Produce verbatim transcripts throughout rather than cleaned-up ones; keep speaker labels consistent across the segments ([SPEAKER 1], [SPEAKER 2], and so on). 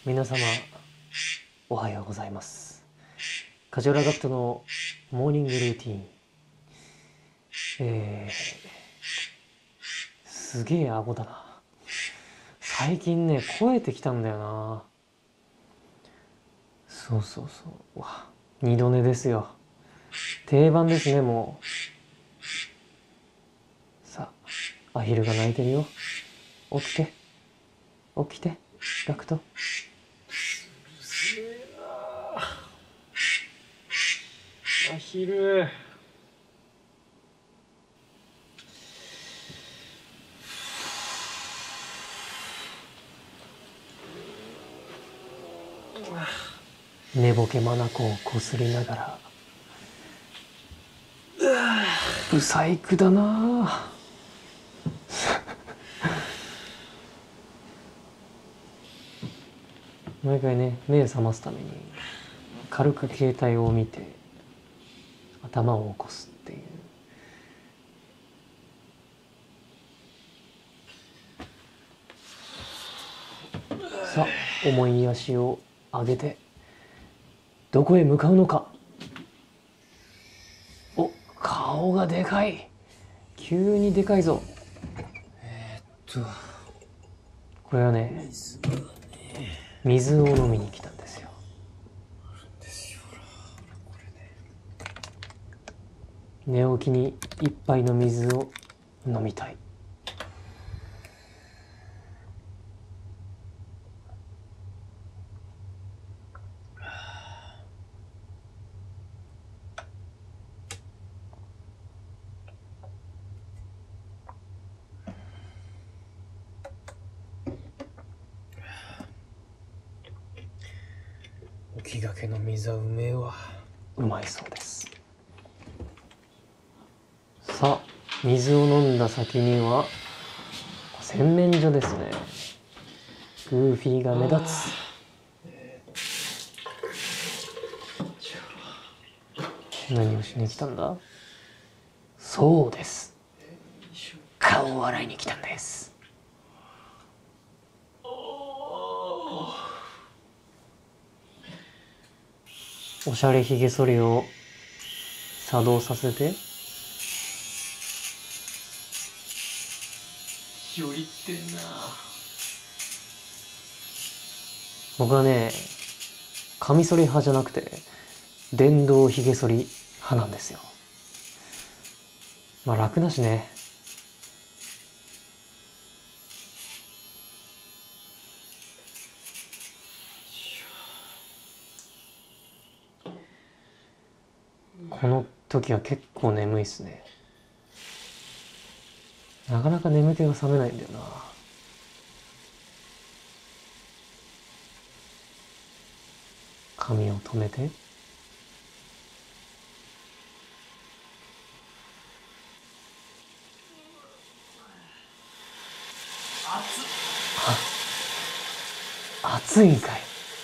[SPEAKER 1] 皆様おはようございます。カジュアルアダプトのモーニングルーティン。えー、すげえ顎だな。最近ね超えてきたんだよな。そうそうそう。わ、二度寝ですよ。定番ですね。もうさあ、アヒルが鳴いてるよ。起きて起きてガクト。
[SPEAKER 2] アヒル。
[SPEAKER 1] 寝ぼけ眼をこすりながら、ブサイクだな。毎回ね、目を覚ますために軽く携帯を見て頭を起こすっていう。さあ、重い足を上げてどこへ向かうのか。お、顔がでかい。急にでかいぞ。
[SPEAKER 2] えー、っと
[SPEAKER 1] これはね、水を飲みに来たんですよ。寝起きに一杯の水を飲みたい。
[SPEAKER 2] 起きがけの水はうめえわ。
[SPEAKER 1] うまいそうです。さあ、水を飲んだ先には洗面所ですね。グーフィーが目立つ。何をしに来たんだ。そうです、顔を洗いに来たんです。おしゃれひげ剃りを作動させて。
[SPEAKER 2] よりってんな。
[SPEAKER 1] 僕はね、カミソリ派じゃなくて電動ひげ剃り派なんですよ。まあ楽だしね。この時は結構眠いっすね。なかなか眠気が覚めないんだよな。髪を留めて、あ、暑いんかい。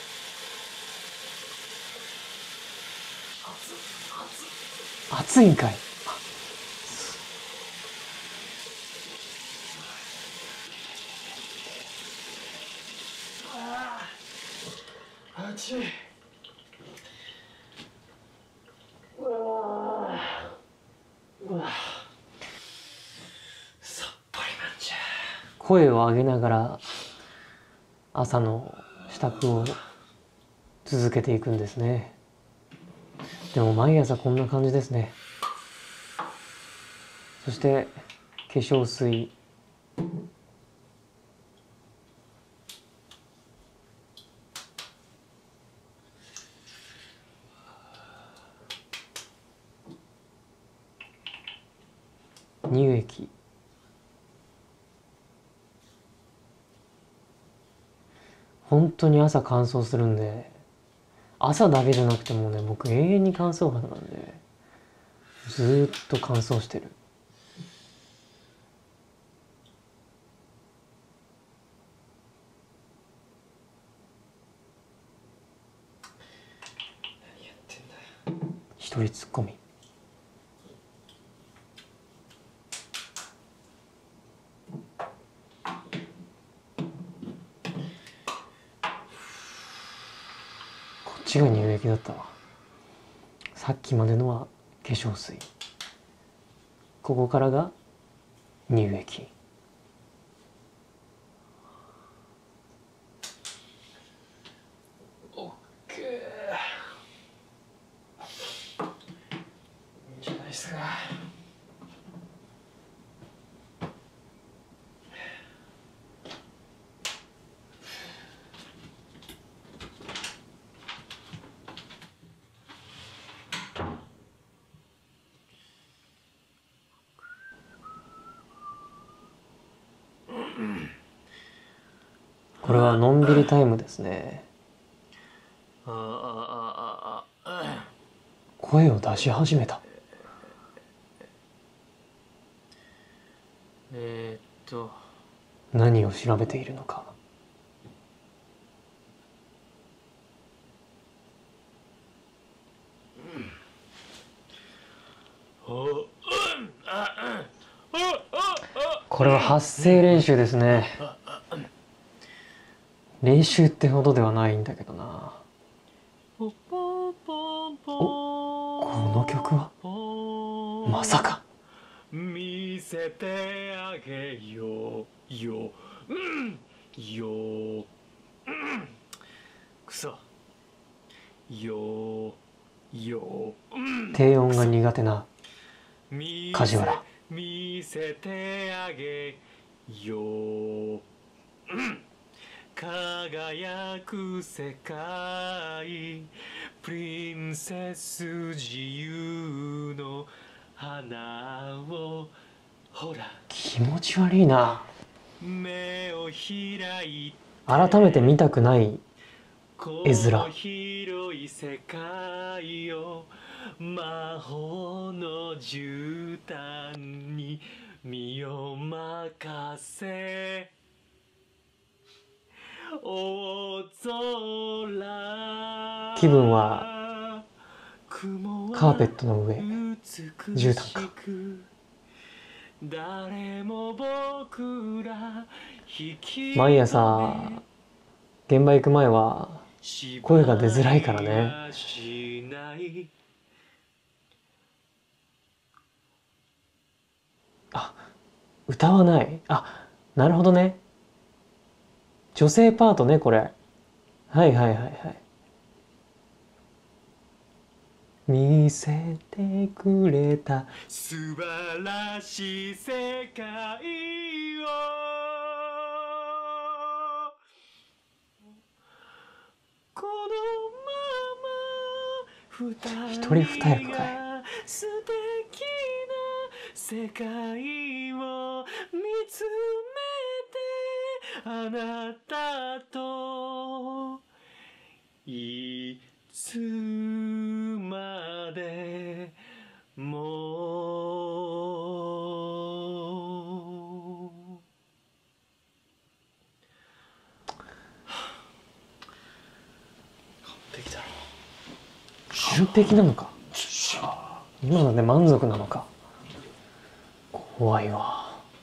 [SPEAKER 1] 暑いんかい。
[SPEAKER 2] 暑い。さっぱりなんじゃ。
[SPEAKER 1] 声を上げながら朝の支度を続けていくんですね。でも毎朝こんな感じですね。そして化粧水、乳液、本当に朝乾燥するんで、朝だけじゃなくてもね、僕永遠に乾燥肌なんでずーっと乾燥してる。
[SPEAKER 2] 何やってんだよ。
[SPEAKER 1] 一人ツッコミ。 ちが乳液だったわ。さっきまでのは化粧水、ここからが乳液。
[SPEAKER 2] オッケー。いいんじゃないですか。
[SPEAKER 1] これはのんびりタイムですね。
[SPEAKER 2] ああああああ。
[SPEAKER 1] 声を出し始めた。
[SPEAKER 2] えー、っと
[SPEAKER 1] 何を調べているのか。これは発声練習ですね。練習ってほどではないんだけどな。お、この曲はまさか。
[SPEAKER 2] 見せてあげようよ、うんよ、うんくそよよ、うん、
[SPEAKER 1] 低音が苦手な梶原。
[SPEAKER 2] 見せてあげよう、うん、輝く世界、プリンセス自由の花を、ほら
[SPEAKER 1] 気持ち悪いな。
[SPEAKER 2] 目を開いて
[SPEAKER 1] 改めて見たくない絵面。
[SPEAKER 2] 広い世界を魔法の絨毯に身を任せ、大空、
[SPEAKER 1] 気分はカーペットの上、絨毯か。
[SPEAKER 2] 誰も僕ら
[SPEAKER 1] 毎朝現場行く前は声が出づらいからね。あ、歌わない。あ、なるほどね。女性パートね、これ。はいはいはいはい。見せてくれた
[SPEAKER 2] 素晴らしい世界を、このまま二人
[SPEAKER 1] 一人二役かい。
[SPEAKER 2] が素敵な世界を見つめて、あなたといつまでも。完璧だろ。
[SPEAKER 1] 完璧なのか。今ので満足なのか。怖いわ。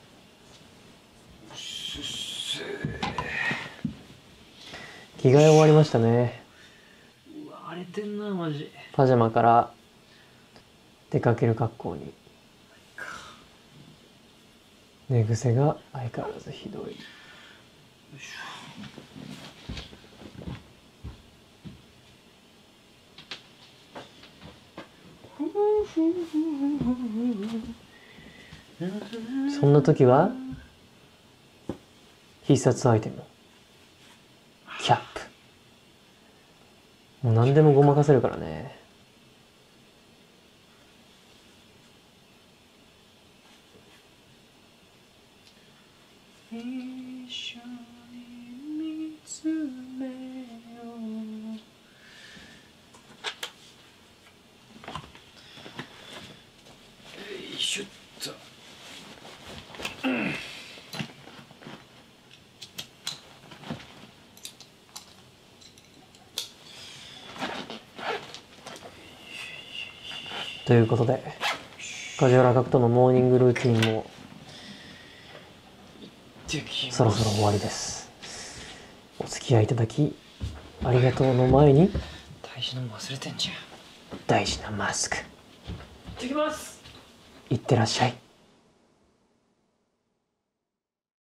[SPEAKER 1] 着替え終わりましたね。
[SPEAKER 2] うわ、荒れてんなマジ。
[SPEAKER 1] パジャマから出かける格好に。寝癖が相変わらずひどい。そんな時は必殺アイテムキャップ。もう何でもごまかせるからね。
[SPEAKER 2] 一緒に見つめよう。よいしょっと。
[SPEAKER 1] ということで梶原角とのモーニングルーティンもそろそろ終わりです。お付き合いいただきありがとうの前に
[SPEAKER 2] 大事なもん忘れてんじゃん。
[SPEAKER 1] 大事なマスク。
[SPEAKER 2] 行ってきます。
[SPEAKER 1] いってらっしゃい。